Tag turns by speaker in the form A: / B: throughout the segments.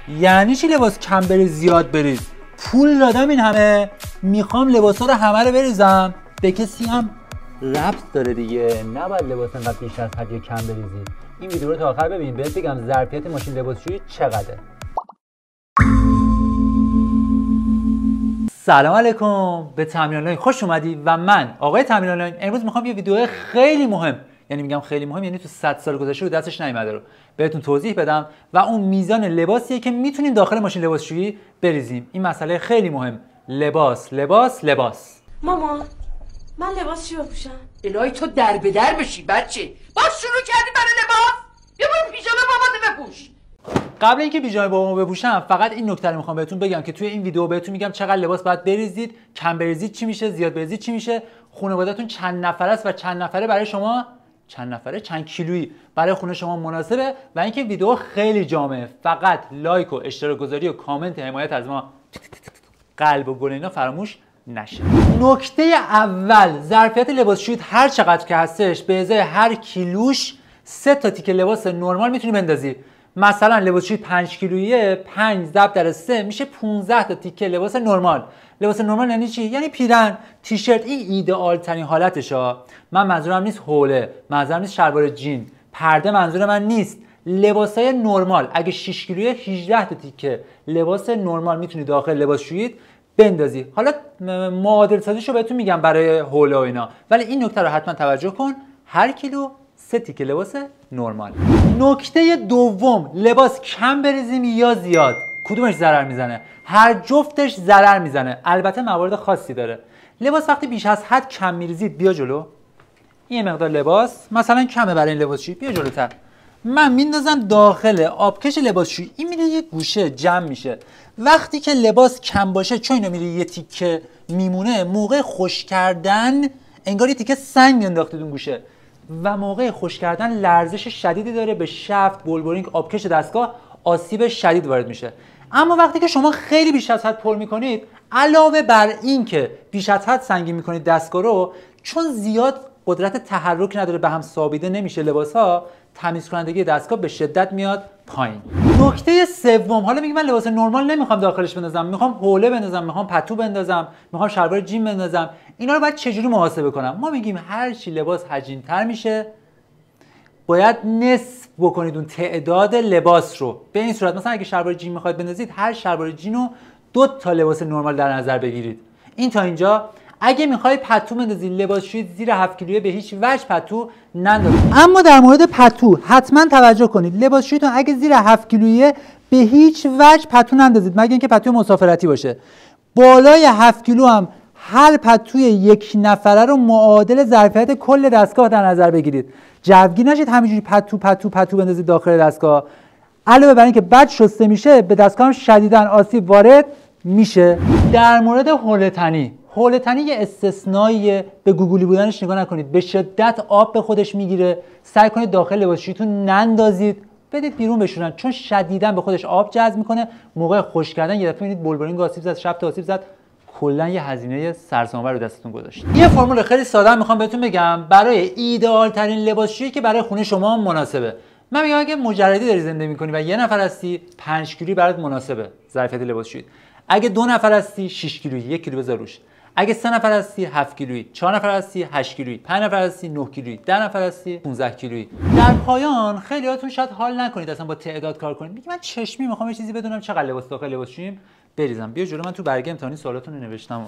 A: یعنی چی لباس کم بریز زیاد بریز؟ پول دادم این همه، میخوام لباسا رو همه رو بریزم. به کسی هم ربط داره دیگه، نباید لباس انقدر بیش از حد یا کم بریزی. این ویدیو رو تا آخر ببین بهت بگم ظرفیت ماشین لباسشویی چقدره. سلام علیکم، به تمرین آنلاین خوش اومدی و من آقای تمرین آنلاین امروز میخوام یه ویدیو خیلی مهم، یعنی میگم خیلی مهم یعنی تو 100 سال گذشته رو دستش نیومده رو بهتون توضیح بدم و اون میزان لباسیه که میتونیم داخل ماشین لباسشویی بریزیم. این مسئله خیلی مهم. لباس لباس لباس.
B: مامان من لباس چی بپوشم؟
C: الهی تو در به در بشی بچه. باز شروع کردی برای لباس؟ بیا برو پیژامه باباتو بپوش.
A: قبل اینکه پیژامه بابامو بپوشم فقط این نکته رو میخوام بهتون بگم که توی این ویدیو بهتون میگم چقدر لباس باید بریزید، کم بریزید چی میشه، زیاد بریزید چی میشه، خانواده‌تون چند نفر است و چند نفره برای شما، چند نفره چند کیلویی برای خونه شما مناسبه و اینکه ویدیو خیلی جامعه. فقط لایک و اشتراک گذاری و کامنت حمایت از ما، قلب و گل اینا فراموش نشه. نکته اول، ظرفیت لباسشویی هر چقدر که هستش به ازای هر کیلوش 3 تا تیکه لباس نرمال میتونی بندازی. مثلا لباسشویی 5 کیلوییه، 5 ضرب در 3 میشه 15 تا تیکه لباس نرمال. لباس نرمال یعنی چی؟ یعنی پیرن، تیشرت. این ایدئال ترین حالتشه. من منظورم نیست حوله، منظورم نیست شلوار جین، پرده منظور من نیست. لباسای نرمال اگه 6 کیلویه 18 تا تیکه لباس نرمال میتونی داخل لباسشویی بندازی. حالا معادل سازیشو بهتون میگم برای حوله و اینا، ولی این نکته رو حتما توجه کن. هر کیلو 3 تیکه لباس نرمال. نکته دوم، لباس کم بریزیم یا زیاد، کدومش ضرر میزنه؟ هر جفتش ضرر میزنه، البته موارد خاصی داره. لباس وقتی بیش از حد کم میریزید، بیا جلو. این مقدار لباس مثلا کمه برای این لباسشویی، بیا جلوتر. من میندازم داخل آبکش لباسشویی، این میره یه گوشه جمع میشه. وقتی که لباس کم باشه، چون اینو میره یه تیکه میمونه، موقع خشک کردن انگار یه تیکه سنگ انداختید اون گوشه و موقع خشک کردن لرزش شدیدی داره، به شفت، بولبرینگ، آبکش دستگاه آسیب شدید وارد میشه. اما وقتی که شما خیلی بیش از حد پر میکنید، علاوه بر این که بیش از حد سنگین میکنید دستگاه رو، چون زیاد قدرت تحرک نداره، به هم سابیده نمیشه لباس‌ها، تمیز کنندگی دستگاه به شدت میاد پایین. نکته سوم، حالا میگم من لباس نرمال نمیخوام داخلش بندازم، میخوام حوله بندازم، میخوام پتو بندازم، میخوام شلوار جین بندازم، اینا رو باید چجوری محاسبه کنم؟ ما میگیم هر چی لباس حجیم‌تر میشه باید نصف بکنید اون تعداد لباس رو. به این صورت مثلا اگه شلوار جین میخواید بندازید، هر شلوار جین رو 2 تا لباس نرمال در نظر بگیرید. این تا اینجا. اگه میخوای پتو بندازی لباسشویی زیر 7 کیلویه به هیچ وجه پتو نندازید. اما در مورد پتو حتما توجه کنید، لباسشوییتون اگه زیر 7 کیلویه به هیچ وجه پتو نندازید، مگه اینکه پتو مسافرتی باشه. بالای 7 کیلو هم هر پتوی یک نفره رو معادل ظرفیت کل دستگاه در نظر بگیرید. جوگیر نشید همینجوری پتو پتو پتو بندازید داخل دستگاه. علاوه بر اینکه بد شسته میشه، به دستگاه هم شدیداً آسیب وارد میشه. در مورد حوله تنی، حوله تنی یه استثنائیه، به گوگلی بودنش نگاه نکنید، به شدت آب به خودش میگیره. سعی کنید داخل لباسشوییتون نندازید، بدید بیرون بشورن، چون شدیداً به خودش آب جذب میکنه. موقع خشک کردن یه دفعه میبینید بولبرینگ آسیب زد، شفت آسیب زد، کلا یه هزینه سرسام‌آور رو دستتون گذاشت. یه فرمول خیلی ساده میخوام بهتون بگم برای ایدئال ترین لباسشویی که برای خونه شما مناسبه. من میگم اگه مجردی داری زندگی میکنی و یه نفر هستی، 5 کیلویی برات مناسبه ظرفیت لباسشویی. اگه 2 نفر هستی 6 کیلویی، 1 کیلو بذار روش. اگه 3 نفر هستی 7 کیلویی، 4 نفر هستی 8 کیلویی، 5 نفر هستی 9 کیلویی، 10 نفر هستی 15 کیلویی. در پایان خیلیاتون شاید حال نکنید اصلا با تعداد کار کنید. میگم من چشمی میخوام یه چیزی بدونم چقدر لباس داخل لباسشوییم بریزم. بیا جلو، من تو برگه امتحانی سوالاتون رو نوشتم.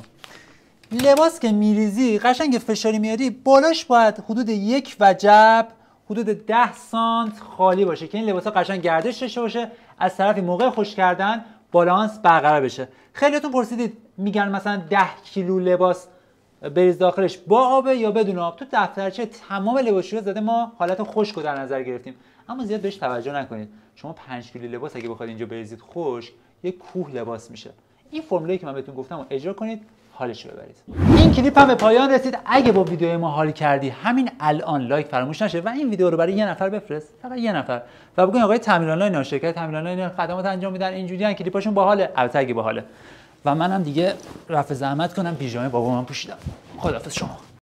A: لباس که میریزی قشنگ فشاری میاری، بالاش باید حدود 1 وجب، حدود 10 سانت خالی باشه که این لباسا قشنگ گردش داشته باشه، از طرفی موقع خشک کردن بالانس برقرار بشه. خیلیاتون پرسیدید میگن مثلا 10 کیلو لباس بریز داخلش با آب یا بدون آب. تو دفترچه تمام لباسشویی زده ما حالت خشک رو در نظر گرفتیم، اما زیاد بهش توجه نکنید. شما 5 کیلو لباس اگه بخواید اینجا بریزید خشک، یه کوه لباس میشه. این فرمولی که من بهتون گفتم رو اجرا کنید، حالش رو ببرید. این کلیپ هم به پایان رسید. اگه با ویدیو ما حال کردی، همین الان لایک فراموش نشه و این ویدیو رو برای یه نفر بفرست، فقط یه نفر، و بگو آقای تمرین آنلاین، شرکت تمرین آنلاین خدمات انجام میدن، اینجوری ان کلیپاشون باحاله، البته اگه باحاله. و منم دیگه رفع زحمت کنم، پیژامه بابام پوشیدم. خداحافظ شما.